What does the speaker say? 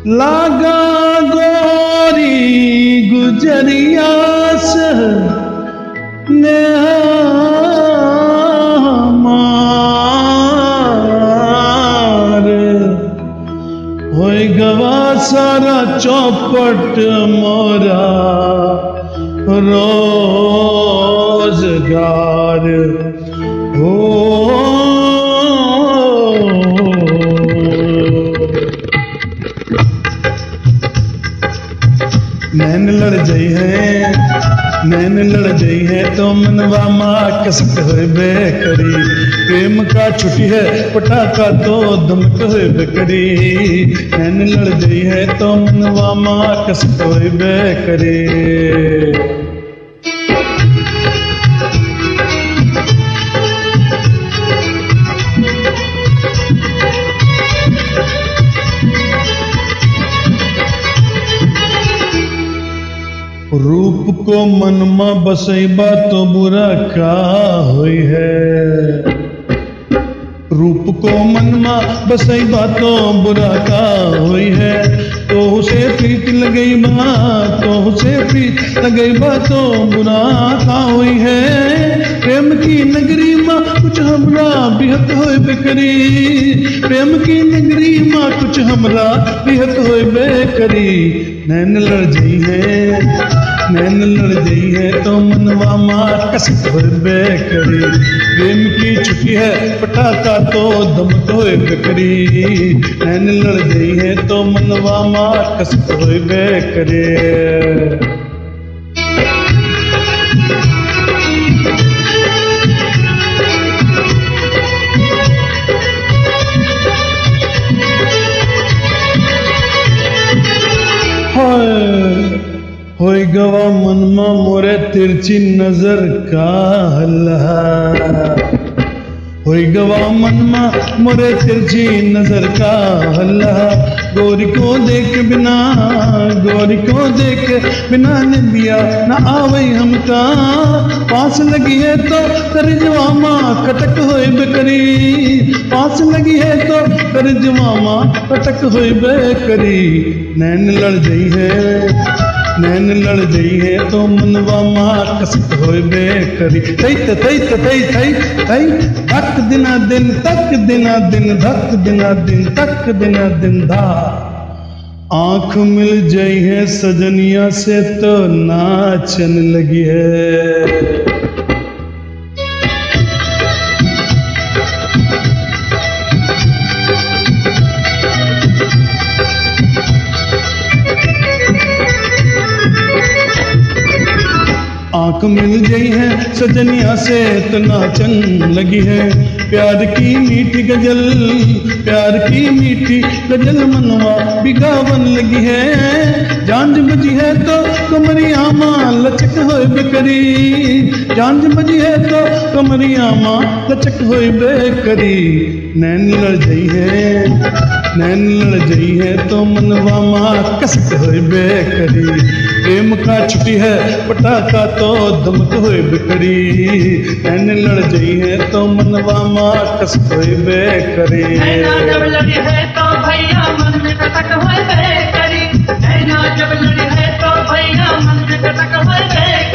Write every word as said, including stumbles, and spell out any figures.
लागा गोरी गुजरिया से मार होय गवा सारा चौपट मोरा रोजगार हो। नैन लड़ जाई है नैन लड़ जाई है तो मनवा माँ कसक होए बेकरी। प्रेम का छुट्टी है पटाखा तो दमक होए बेकरी। नैन लड़ जाई है तो मनवा माँ कसक होए बेकरी। रूप को मन में बसैबा तो बुरा का होई है। रूप को मन में बसैबा तो बुरा का होई है। तो उसे प्रीत लगैबा तो उसे प्रीत लगैबा तो बुरा का होई है। प्रेम की नगरी में कुछ हमरा बिहत होए बेकरी। प्रेम की नगरी में कुछ हमरा बिहत होए बेकरी। नैन लड़ जाई है नैन लड़ जाई है तो मनवा माँ कसक होए बेकरी। प्रेम की छुट्टी है पटाखा तो दमक होए बेकरी। नैन लड़ जाई है तो मनवा माँ कसक होए बेकरी। होय गवा मन में मोरे तिरछी नजर का हल्ला। होय गवा मन में मोरे तिरछी नजर का हल्ला। गोरी को देख बिना गोरी को देख बिना निंदिया न आवई हमका। पास लगी है तो करजवा माँ कटक होए बेकरी। पास लगी है तो करजवा माँ कटक होए बेकरी। नैन लड़ जाई है नैन लड़ जाई है तो मनवा माँ कसक होए बेकरी। तई तई तई तई तई धक दिना दिन तक दिना दिन धक दिना दिन तक दिना दिन धा। आंख मिल जाई है सजनिया से तो नाचन लगी है। आंख मिल गई है सजनिया से तो नाचन लगी है। प्यार की मीठी गजल प्यार की मीठी गजल मनवा बिगावन लगी है। जांझ बजी है तो कमरिया माँ लचक होए बेकरी। जांझ बजी है तो कमरिया माँ लचक होए बेकरी। नैन लड़ जाई है नैन लड़ जाई है तो मनवा माँ कसक होए बेकरी। प्रेम का छुट्टी है पटाखा तो दमक होए बेकरी। नैन लड़ जाई है तो मनवा माँ कसक होए बेकरी। नैना जब लड़ी है तो भैया मन में कसक होए बेकरी। नैना जब लड़ी है तो भैया मन में कसक होए बेकरी।